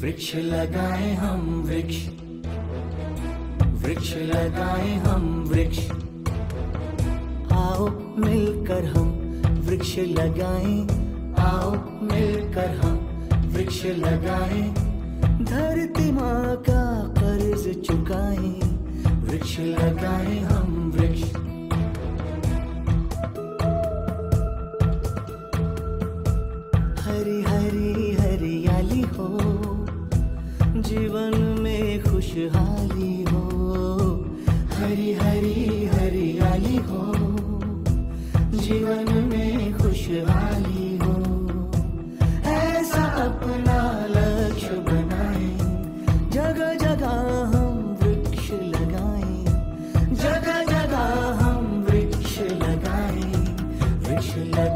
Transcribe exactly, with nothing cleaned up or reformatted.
वृक्ष लगाएं हम वृक्ष, वृक्ष लगाएं हम वृक्ष। आओ मिलकर हम वृक्ष लगाएं, आओ मिलकर हम वृक्ष लगाएं। धरती माँ का कर्ज चुकाएं, वृक्ष लगाएं हम वृक्ष। हरी हरी हरियाली हो, जीवन में खुशहाली हो। हरी हरी हरियाली हो, जीवन में खुशहाली हो। ऐसा अपना लक्ष्य बनाएं, जगह जगह हम वृक्ष लगाएं, जगह जगह हम वृक्ष लगाएं, वृक्ष लगाएं।